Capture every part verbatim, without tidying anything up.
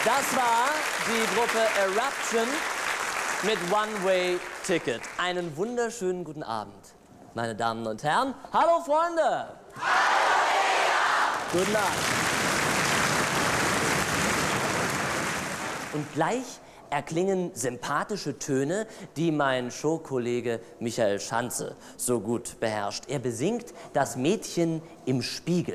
Das war die Gruppe Eruption mit One Way Ticket. Einen wunderschönen guten Abend, meine Damen und Herren. Hallo Freunde! Hallo Peter! Guten Abend. Und gleich erklingen sympathische Töne, die mein Showkollege Michael Schanze so gut beherrscht. Er besingt Das Mädchen im Spiegel.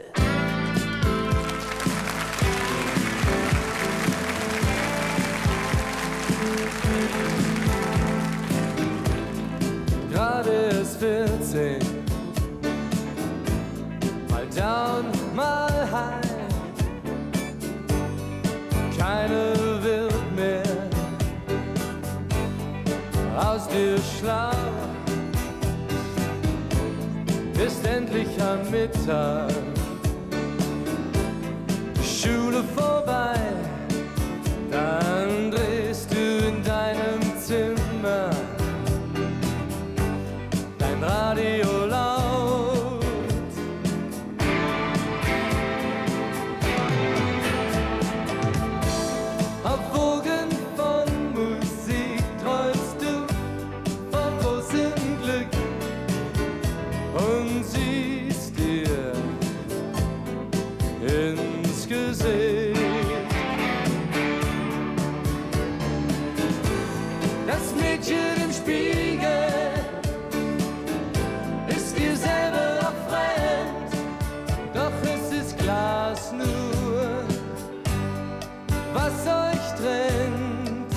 Gerade ist vierzehn, mal down, mal high. Keine wird mehr aus dir schlau. Ist endlich am Mittag, Schule vorbei, dann drehst du in deinem Zimmer dein Radio laut. Auf Wogen von Musik träumst du vom großen Glück und siehst dir ins Gesicht. Das Mädchen im Spiegel ist dir selber noch fremd, doch es ist Glas nur, was euch trennt.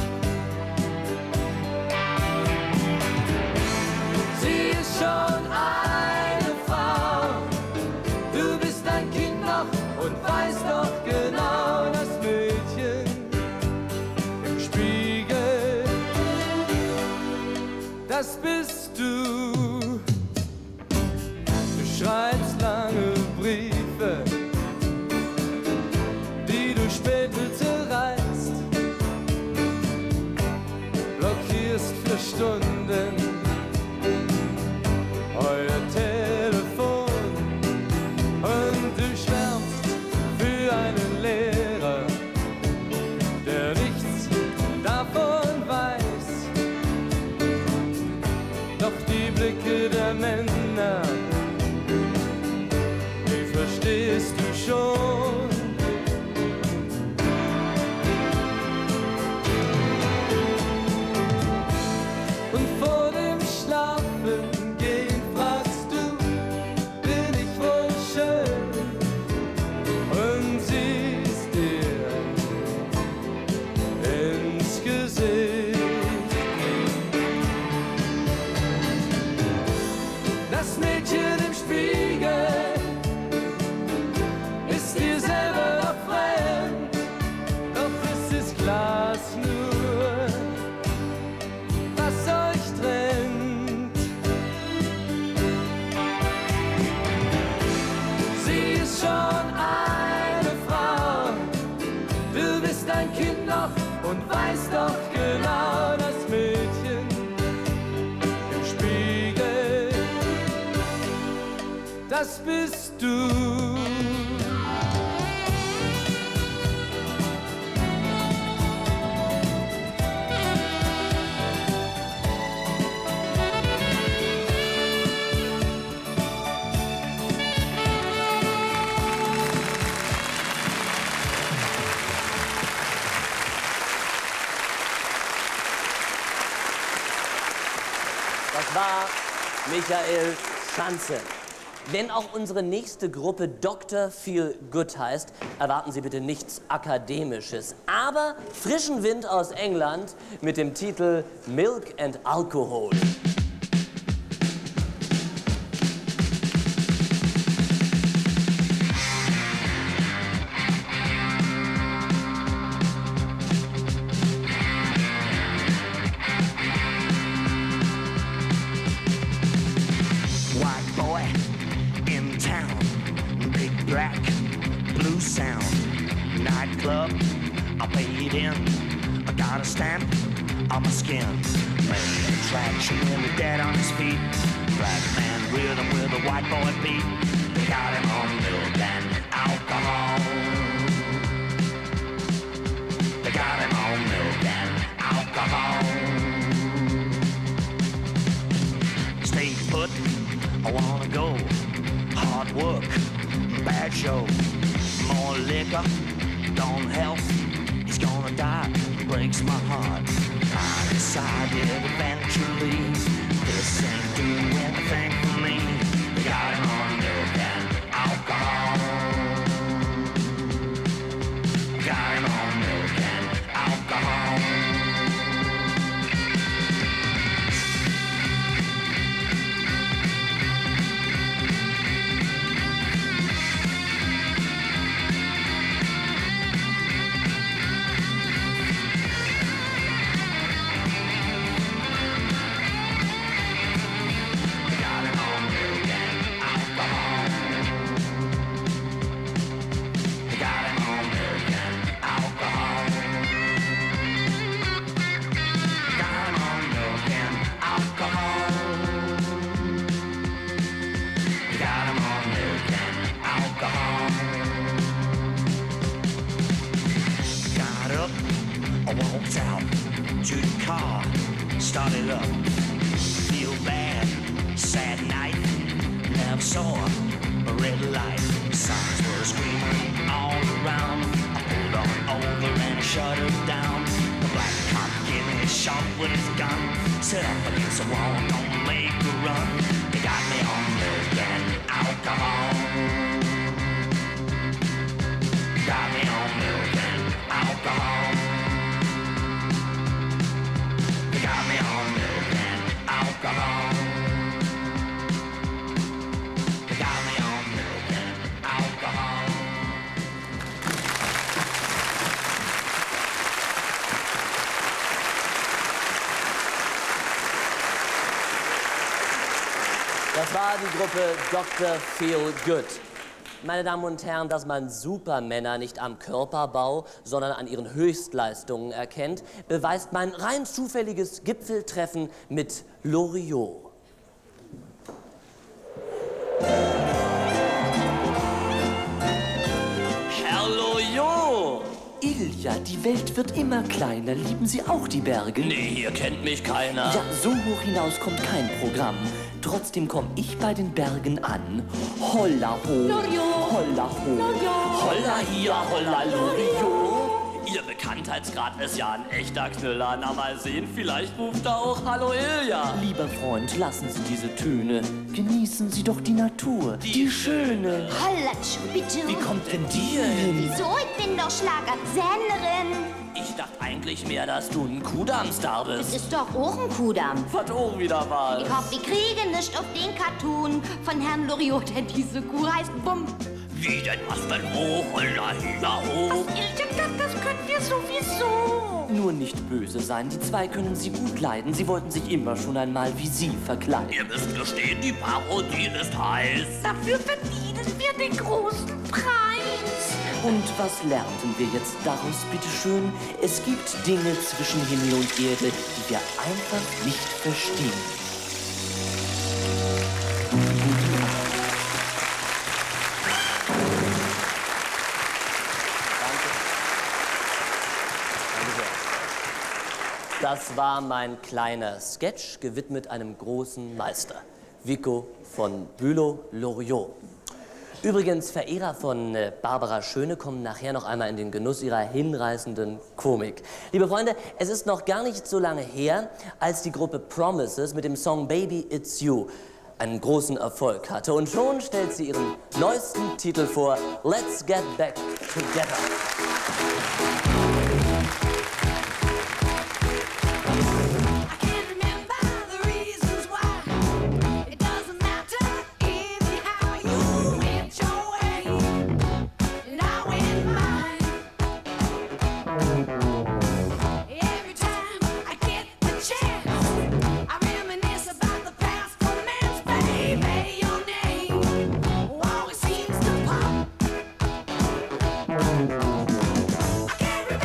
Sie ist schon eine Frau, du bist ein Kind noch und weißt doch genau, das Mädchen im Spiegel, das bist du. Du schreibst lange Briefe, die du später zerreißt, blockierst für Stunden euer Telefon und du schwärmst für einen Lehrer, der nichts davon weiß. Doch die Blicke der Männer, die verstehst du schon. Und vor dem Schlafengehen fragst du, bin ich wohl schön? Und siehst dir ins Gesicht. Das Mädchen im Spiegel ist dir selber noch fremd, doch es ist Glas nur, was euch trennt. Sie ist schon eine Frau, du bist ein Kind noch und weißt doch genau, das Mädchen im Spiegel, das bist du. Das war Michael Schanze. Wenn auch unsere nächste Gruppe Doktor Feel Good heißt, erwarten Sie bitte nichts Akademisches, aber frischen Wind aus England mit dem Titel Milk and Alcohol. White boy in town, big black, blue sound, nightclub, I paid in, I got a stamp on my skin, man attraction, nearly dead on his feet, black man rhythm with a white boy beat, they got him on milk and alcohol. sideshow. More liquor don't help. He's gonna die, breaks my heart. I decided eventually this ain't doing anything for me. They got him on milk and alcohol. Got him on milk and alcohol. Started up, feel bad, sad night, never saw a red light. Signs were screaming all around. I pulled on over and shut it down. The black cop gave me a shot with his gun. Set up against the wall, don't make a run. They got me on milk and alcohol. Got me on milk and alcohol. Got me on milk and alcohol. Got me on milk and alcohol. Das war die Gruppe Doktor Feel Good. Meine Damen und Herren, dass man Supermänner nicht am Körperbau, sondern an ihren Höchstleistungen erkennt, beweist mein rein zufälliges Gipfeltreffen mit Loriot. Herr Loriot! Ilja, die Welt wird immer kleiner. Lieben Sie auch die Berge? Nee, hier kennt mich keiner. Ja, so hoch hinaus kommt kein Programm. Trotzdem komm ich bei den Bergen an. Holla ho, Loriot. holla ho, Loriot. Holla hier, holla Loriot. Ihr Bekanntheitsgrad ist ja ein echter Knüller. Na mal sehen, vielleicht ruft er auch Hallo Ilja. Lieber Freund, lassen Sie diese Töne. Genießen Sie doch die Natur, die, die schöne. Hallatsch, bitte. Wie kommt denn die hier hin? Wieso? Ich bin doch Schlagersängerin. Ich dachte eigentlich mehr, dass du ein Kudamm-Star Das bist. ist doch auch ein Kudamm. Was auch wieder mal. Ich hoffe, wir kriegen nicht auf den Cartoon von Herrn Loriot, denn diese Kuh heißt Bumm. Wie denn, was denn hoch, holla hier, hoch? Das können wir sowieso. Nur nicht böse sein, die zwei können Sie gut leiden. Sie wollten sich immer schon einmal wie Sie verkleiden. Ihr müsst gestehen, die Parodie ist heiß. Dafür verdienen wir den großen Preis. Und was lernten wir jetzt daraus, bitteschön? Es gibt Dinge zwischen Himmel und Erde, die wir einfach nicht verstehen. Das war mein kleiner Sketch, gewidmet einem großen Meister, Vico von Bülow-Loriot. Übrigens, Verehrer von äh, Barbara Schöne kommen nachher noch einmal in den Genuss ihrer hinreißenden Komik. Liebe Freunde, es ist noch gar nicht so lange her, als die Gruppe Promises mit dem Song Baby It's You einen großen Erfolg hatte. Und schon stellt sie ihren neuesten Titel vor, Let's Get Back Together. I can't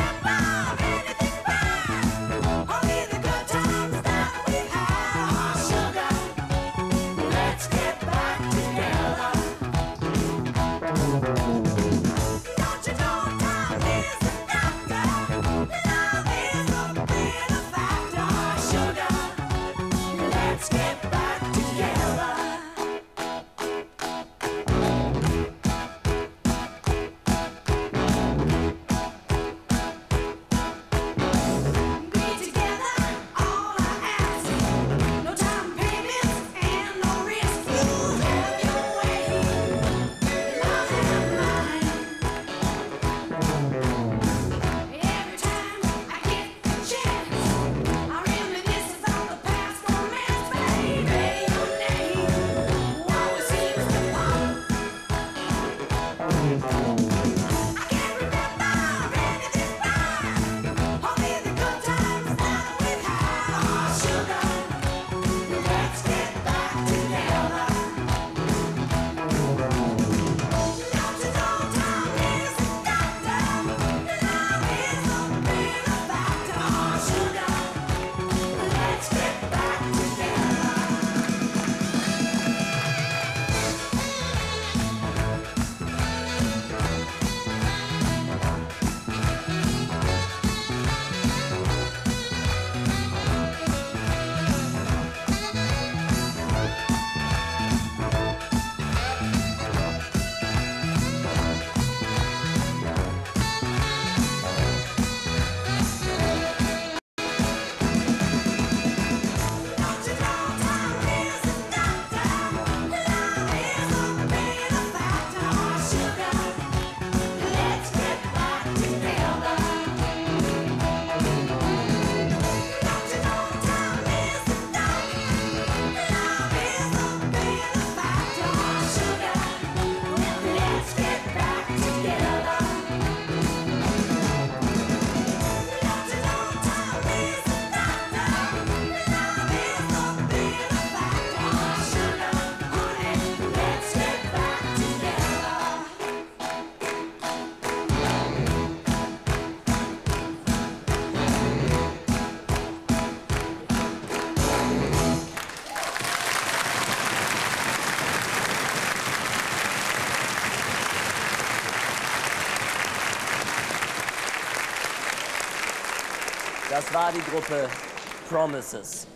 Das war die Gruppe Promises.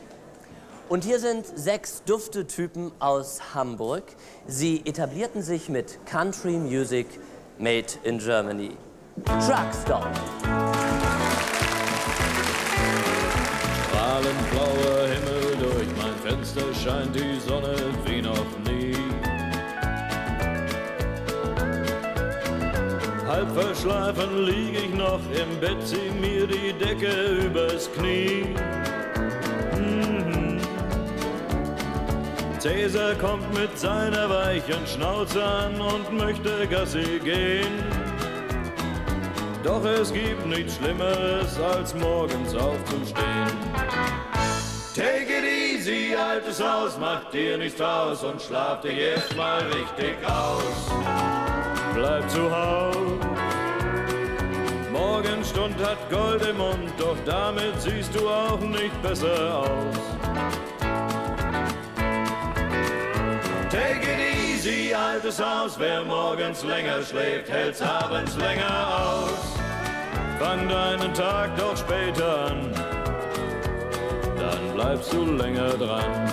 Und hier sind sechs Duftetypen aus Hamburg. Sie etablierten sich mit Country Music made in Germany. Truckstop. Strahlend blauer Himmel, durch mein Fenster scheint die Sonne wie noch nie. Halb verschlafen lieg ich noch im Bett, zieh mir die Decke übers Knie. Mhm. Cäsar kommt mit seiner weichen Schnauze an und möchte Gassi gehen. Doch es gibt nichts Schlimmeres, als morgens aufzustehen. Take it easy, altes Haus, mach dir nichts draus und schlaf dich erst mal richtig aus. Bleib zu Haus. Morgenstund hat Gold im Mund, doch damit siehst du auch nicht besser aus. Take it easy, altes Haus, wer morgens länger schläft, hält's abends länger aus. Fang deinen Tag doch später an, dann bleibst du länger dran.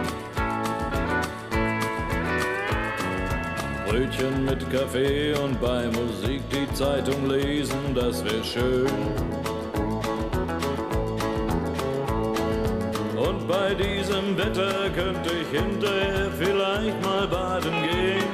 Brötchen mit Kaffee und bei Musik die Zeitung lesen, das wär schön. Und bei diesem Wetter könnte ich hinterher vielleicht mal baden gehen.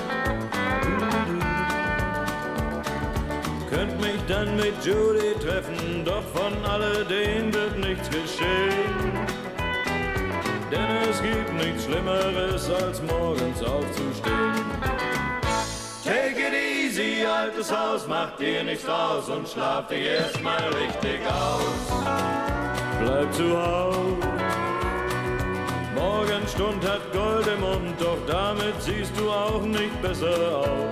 Könnt mich dann mit Judy treffen, doch von alledem wird nichts geschehen. Denn es gibt nichts Schlimmeres, als morgens aufzustehen. Take it easy, altes Haus, mach dir nichts draus und schlaf dich erstmal richtig aus. Bleib zu Haus. Morgenstund hat Gold im Mund, doch damit siehst du auch nicht besser aus.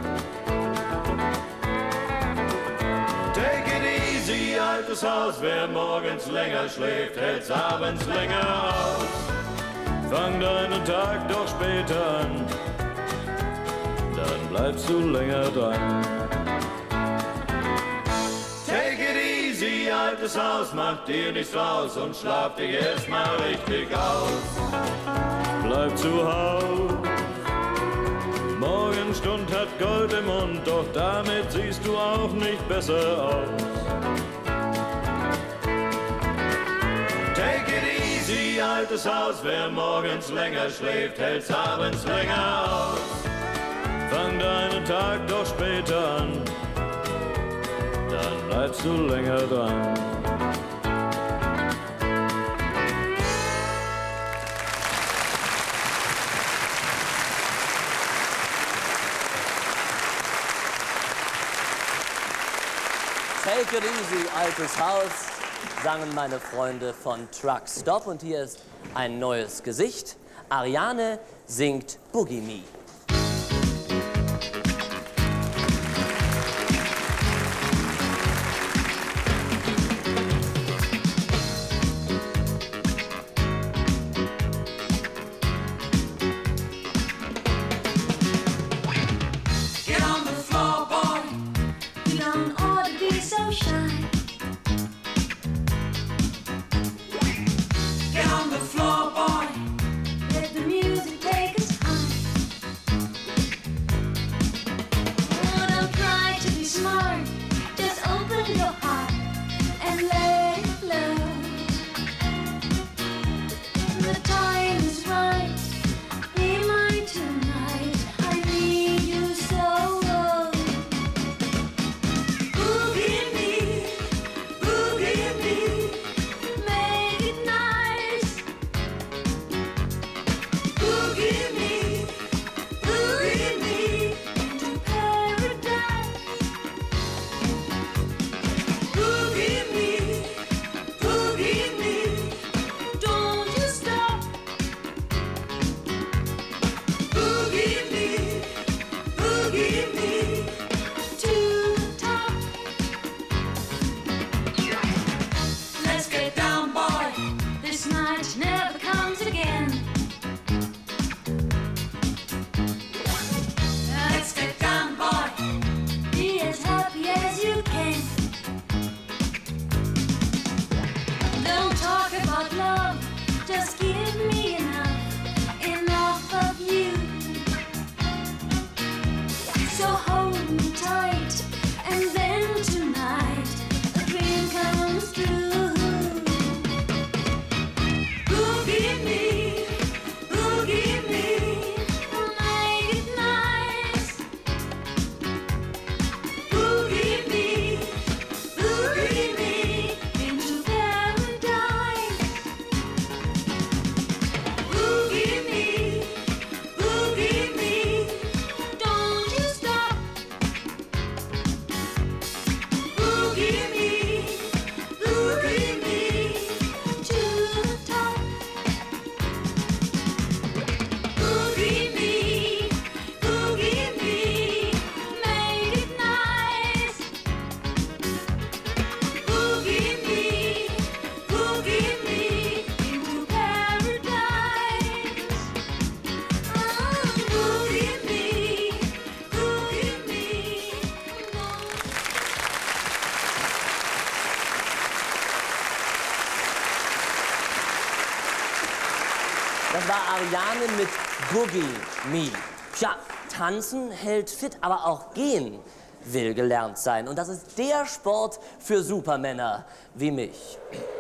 Take it easy, altes Haus, wer morgens länger schläft, hält's abends länger aus. Fang deinen Tag doch später an, dann bleibst du länger dran. Take it easy, altes Haus, mach dir nichts draus und schlaf dich erstmal richtig aus. Bleib zu Haus. Morgenstund hat Gold im Mund, doch damit siehst du auch nicht besser aus. Take it easy, altes Haus, wer morgens länger schläft, hält's abends länger aus. Fang deinen Tag doch später an, dann bleibst du länger dran. Take it easy, altes Haus, sangen meine Freunde von Truck Stop. Und hier ist ein neues Gesicht. Ariane singt Boogie Me. Das war Ariane mit Boogie Me. Tja, tanzen hält fit, aber auch gehen will gelernt sein. Und das ist der Sport für Supermänner wie mich.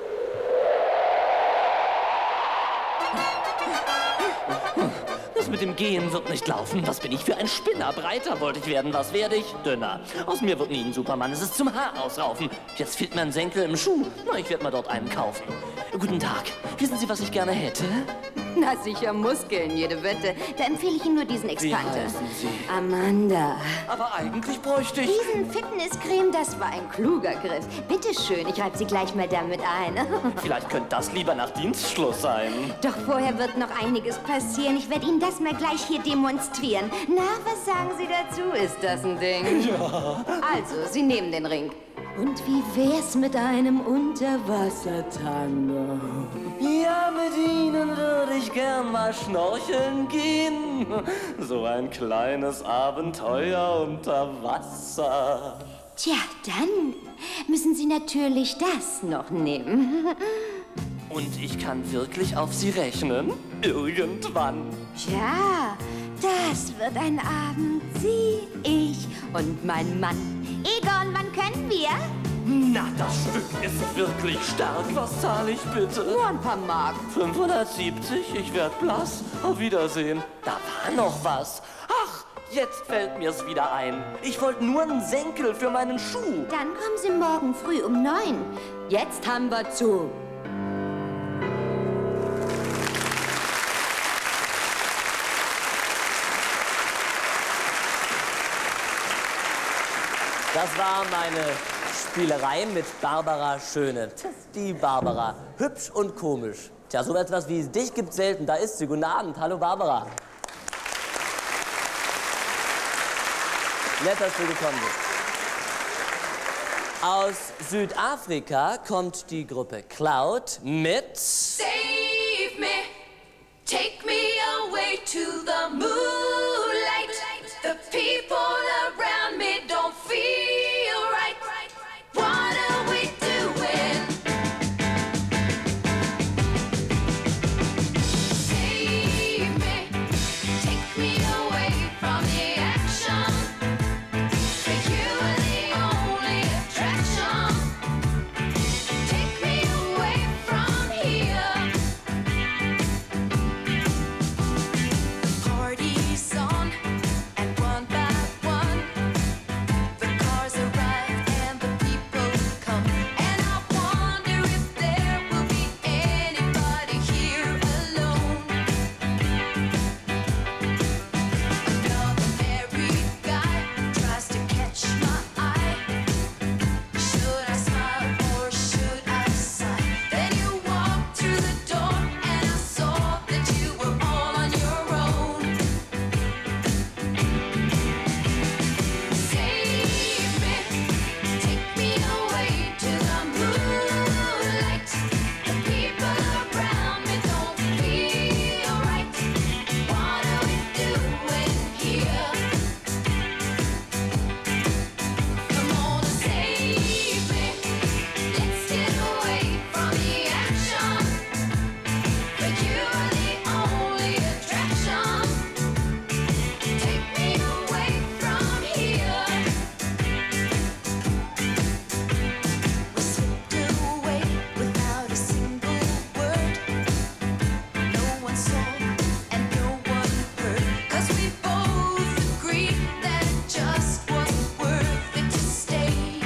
Das mit dem Gehen wird nicht laufen. Was bin ich für ein Spinner? Breiter wollte ich werden. Was werde ich? Dünner. Aus mir wird nie ein Supermann. Es ist zum Haar ausraufen. Jetzt fehlt mir ein Senkel im Schuh. Na, ich werde mal dort einen kaufen. Guten Tag. Wissen Sie, was ich gerne hätte? Na sicher, Muskeln, jede Wette. Da empfehle ich Ihnen nur diesen Wie Expante. heißen Sie? Amanda. Aber eigentlich bräuchte ich... Diesen Fitnesscreme, das war ein kluger Griff. Bitte schön, ich reibe Sie gleich mal damit ein. Vielleicht könnte das lieber nach Dienstschluss sein. Doch vorher wird noch einiges passieren. Ich werde Ihnen das mal gleich hier demonstrieren. Na, was sagen Sie dazu? Ist das ein Ding? Ja. Also, Sie nehmen den Ring. Und wie wär's mit einem Unterwassertango? Ja, mit Ihnen würde ich gern mal schnorcheln gehen. So ein kleines Abenteuer unter Wasser. Tja, dann müssen Sie natürlich das noch nehmen. Und ich kann wirklich auf Sie rechnen? Irgendwann. Tja, das wird ein Abend, Sie, ich und mein Mann. Egon, wann können wir? Na, das Stück ist wirklich stark. Was zahle ich bitte? Nur ein paar Mark. fünfhundertsiebzig, ich werd blass. Auf Wiedersehen. Da war noch was. Ach, jetzt fällt mir's wieder ein. Ich wollte nur einen Senkel für meinen Schuh. Dann kommen Sie morgen früh um neun. Jetzt haben wir zu. Das war meine Spielerei mit Barbara Schöne. Die Barbara. Hübsch und komisch. Tja, so etwas wie dich gibt's selten. Da ist sie. Guten Abend. Hallo, Barbara. Nett, dass du gekommen bist. Aus Südafrika kommt die Gruppe Cloud mit Save me, take me away to the moonlight. The people around me don't feel right. What are we doing? Save me, take me away from the action. You are the only attraction. Take me away from here. The party's on, and one by one, the cars arrive and the people come. And I wonder if there will be anybody here alone. Another married guy tries to catch my eye. Should I smile or should I sigh? Then you walked through the door and I saw that you were all on your own. Save me, take me away to the moonlight. The people around me don't feel right. What are we doing here? Come on, save me. Let's get away from the action. But you are the only attraction. Take me away from here. We slipped away without a single word. No one saw and no one heard. 'Cause we both agreed that it just wasn't worth it to stay.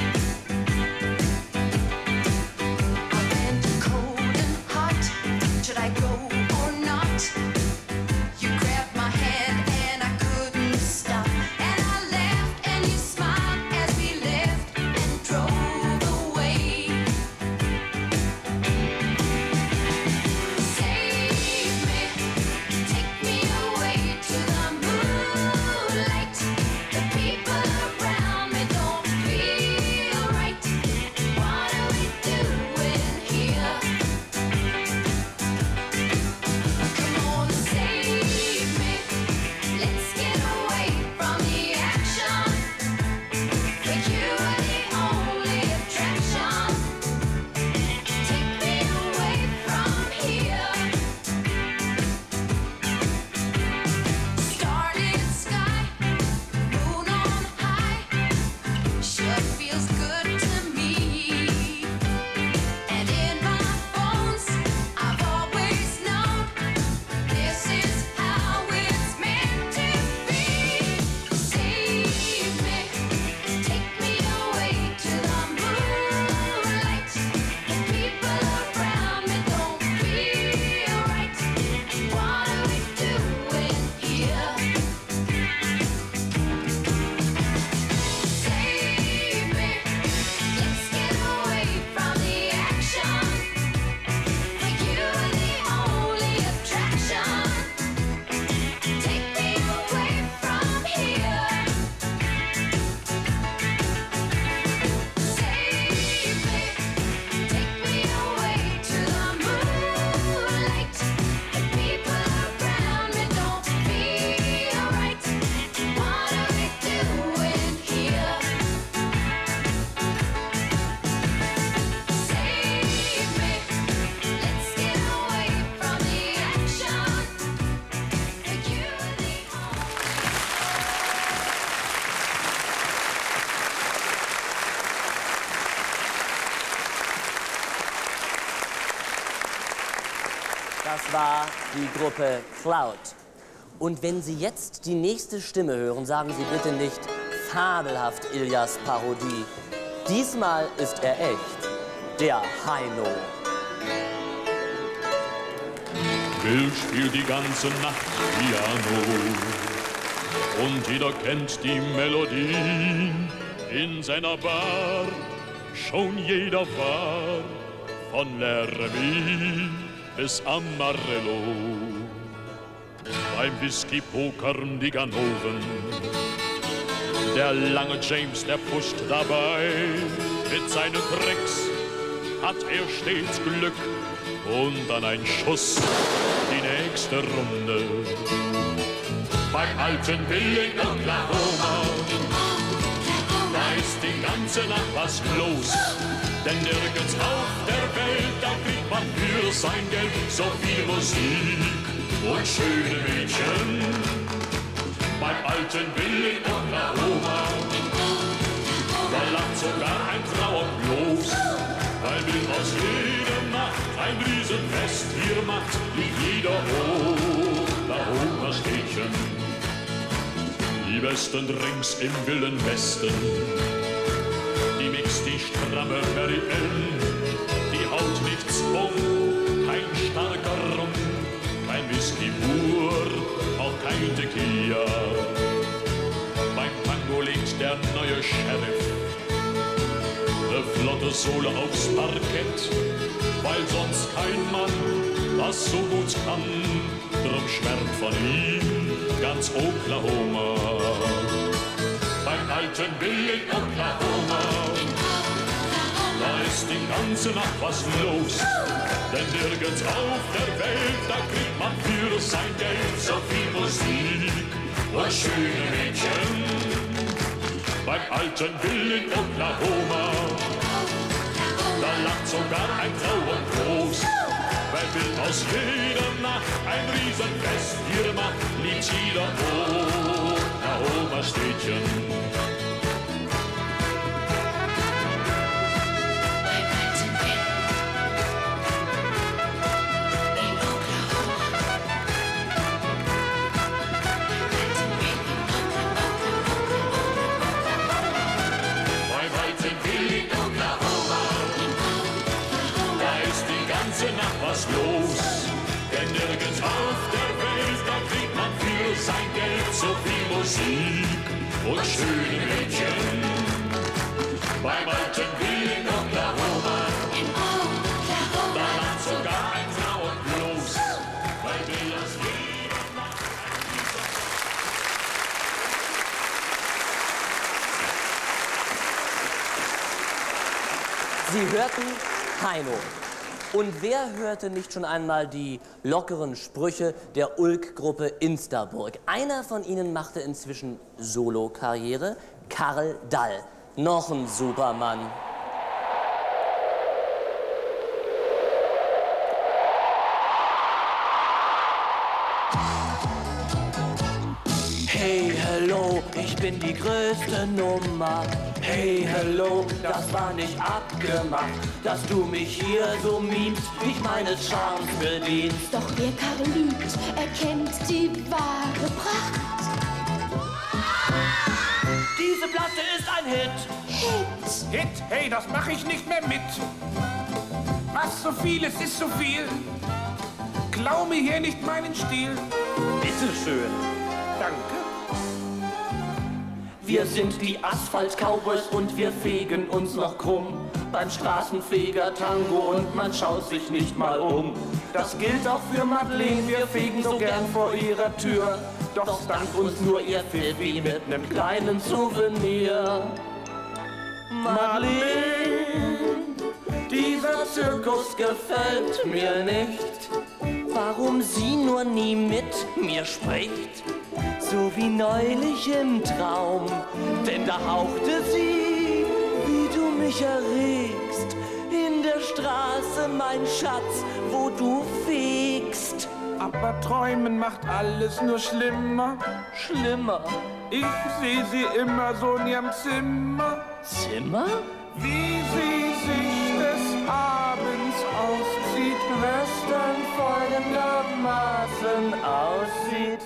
I went cold and hot. Should I go or not? You grabbed my hand and I couldn't stop. And I laughed and you smiled as we left and drove away. Save me, take me away to the moonlight. The people around me don't feel right. What are we doing here? Come on, save me. Let's get away from the action. For you are the only attraction. Take me away from here. Starlit sky, moon on high, sure feels good to me. And in my bones, I've always known this is how it's meant to be. Save me, take me away to the moonlight. The people around me don't feel right. What are we doing here? Save me, let's get away from the action. For you are the only attraction. Take me away from here. Save me, take me away to the moonlight. The people around me don't feel right. What are we doing here? Save me, let's get away from the action. For you are the only. Das war die Gruppe Cloud. Und wenn Sie jetzt die nächste Stimme hören, sagen Sie bitte nicht fabelhaft Ilyas Parodie. Diesmal ist er echt, der Heino. Bill spielt die ganze Nacht Piano und jeder kennt die Melodie. In seiner Bar schon jeder war, von Laramie bis Amarillo. Beim Whisky-Pokern die Ganoven, der lange James, der pusht dabei. Mit seinen Tricks hat er stets Glück und dann ein Schuss, die nächste Runde. Beim alten Bill in Oklahoma, da ist die ganze Nacht was los. Denn nirgends auf der Welt, da kriegt man für sein Geld so viel Musik und schöne Mädchen. Beim alten Bill in Oklahoma, da lacht sogar ein Trauerlos, weil Bill aus jeder Nacht ein Riesenfest hier macht, wie jeder Oklahoma-Städtchen. Die besten Drinks im Wilden Westen, die mixt die stramme Mary Ellen, die haut nichts um, kein starker Rum, kein Whisky pur, auch kein Tequila. Beim Tango legt der neue Sheriff ne flotte Sohle aufs Parkett, weil sonst kein Mann das so gut kann, drum schwärmt von ihm ganz Oklahoma. Beim alten Bill in Oklahoma, da ist die ganze Nacht was los. Denn nirgends auf der Welt, da kriegt man für sein Geld so viel Musik und schöne Mädchen. Beim alten Bill in Oklahoma, da lacht sogar ein Trauergroß, weil Bill aus jeder Nacht ein Riesenfest hier macht, liebt jeder Oklahoma-Städtchen. Was los, denn nirgends auf der Welt, da kriegt man für sein Geld so viel Musik und schöne Mädchen. Beim alten Bill in Oklahoma, da lacht sogar ein Trauerlos, weil Bill aus jeder Nacht Sie hörten Heino. Und wer hörte nicht schon einmal die lockeren Sprüche der Ulk-Gruppe Insterburg? Einer von ihnen machte inzwischen Solo-Karriere, Karl Dall. Noch ein Supermann. Hey, hello, ich bin die größte Nummer. Hey, hello, das war nicht abgemacht, dass du mich hier so mimst, dich meines Charmes bedienst. Doch wer Karl lügt, erkennt die wahre Pracht. Diese Platte ist ein Hit. Hit. Hit? Hey, das mache ich nicht mehr mit. Was so viel ist, ist so viel. Klau mir hier nicht meinen Stil. Bitteschön. Danke. Wir sind die Asphalt-Cowboys und wir fegen uns noch krumm beim Straßenfeger-Tango und man schaut sich nicht mal um. Das gilt auch für Madeleine, wir fegen so gern vor ihrer Tür. Doch dank uns nur ihr Pfiff wie mit nem kleinen Souvenir. Madeleine, dieser Zirkus gefällt mir nicht. Warum sie nur nie mit mir spricht? So wie neulich im Traum, denn da hauchte sie, wie du mich erregst, in der Straße, mein Schatz, wo du fegst. Aber träumen macht alles nur schlimmer. Schlimmer? Ich sehe sie immer so in ihrem Zimmer. Zimmer? Wie sie sich des Abends auszieht, Western folgendermaßen aussieht.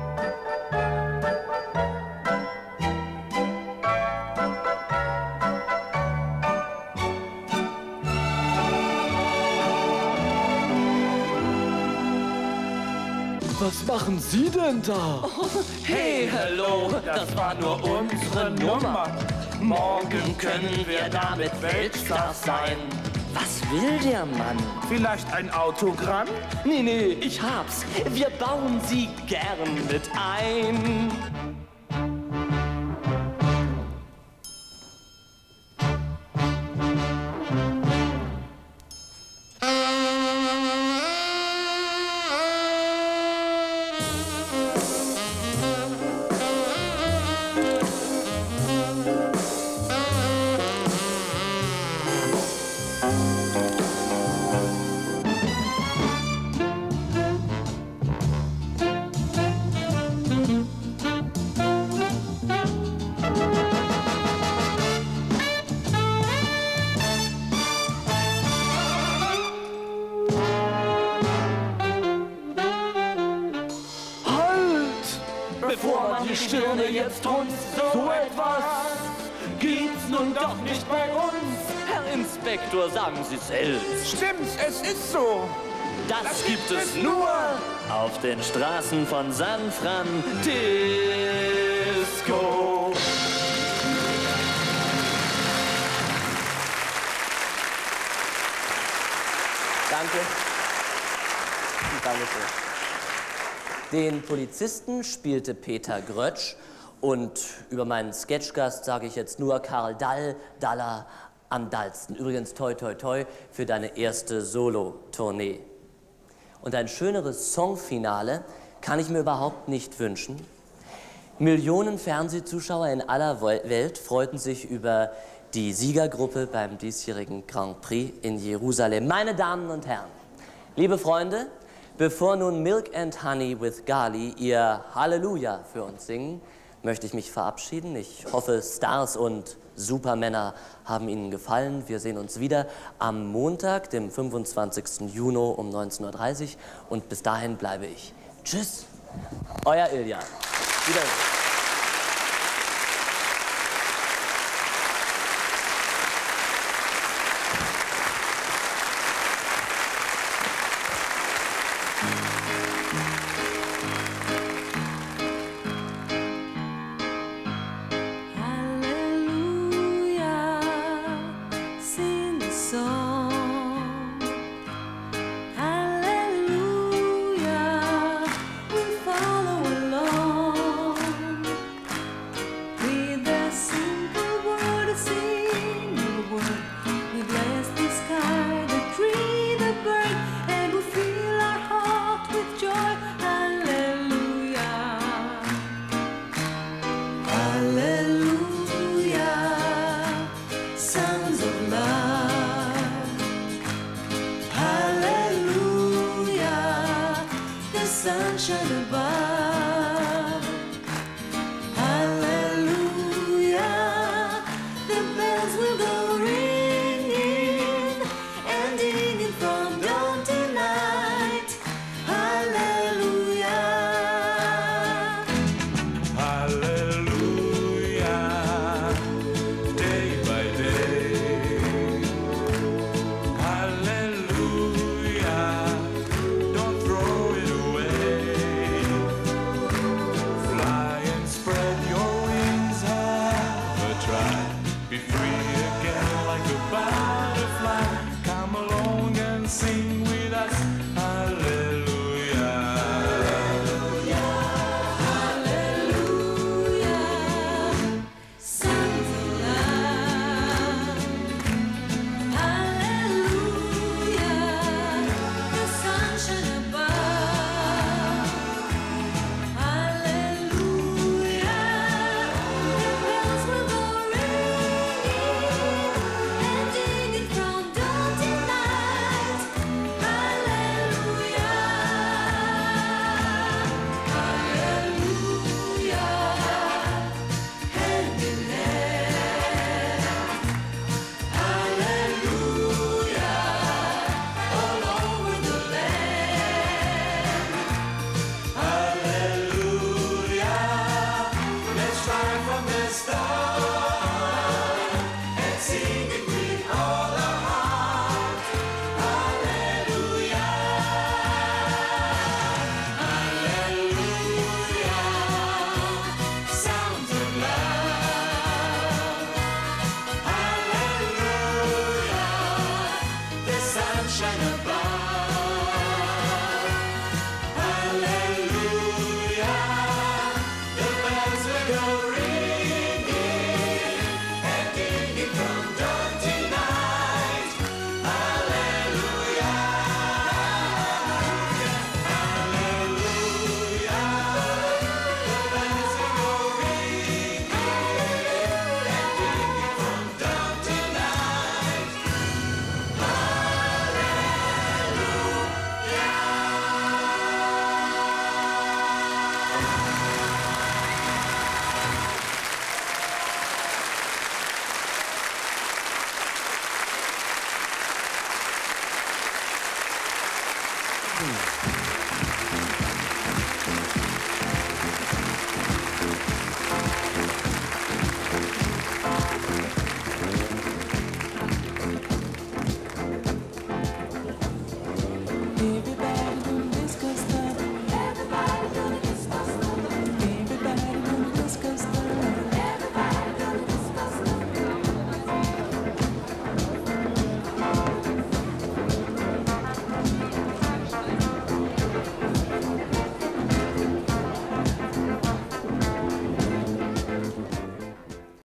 Was machen Sie denn da? Oh, hey, hello, das war nur unsere Nummer. Morgen können wir damit Weltstars sein. Was will der Mann? Vielleicht ein Autogramm? Nee, nee, ich hab's. Wir bauen sie gern mit ein. Bevor man die Stirne jetzt runzt, so etwas gibt's nun doch nicht bei uns. Herr Inspektor, sagen Sie selbst. Stimmt, es ist so. Das, Das gibt gibt es es nur auf den Straßen von San Francisco. Danke. Dankeschön. Den Polizisten spielte Peter Grötsch und über meinen Sketchgast sage ich jetzt nur Karl Dall, Daller am Dallsten. Übrigens toi toi toi für deine erste Solo-Tournee. Und ein schöneres Songfinale kann ich mir überhaupt nicht wünschen. Millionen Fernsehzuschauer in aller Welt freuten sich über die Siegergruppe beim diesjährigen Grand Prix in Jerusalem. Meine Damen und Herren, liebe Freunde, bevor nun Milk and Honey with Gali ihr Halleluja für uns singen, möchte ich mich verabschieden. Ich hoffe, Stars und Supermänner haben Ihnen gefallen. Wir sehen uns wieder am Montag, dem fünfundzwanzigsten Juni um neunzehn Uhr dreißig. Und bis dahin bleibe ich. Tschüss, euer Ilja. Wiedersehen. Hallelujah, we follow along. Applaus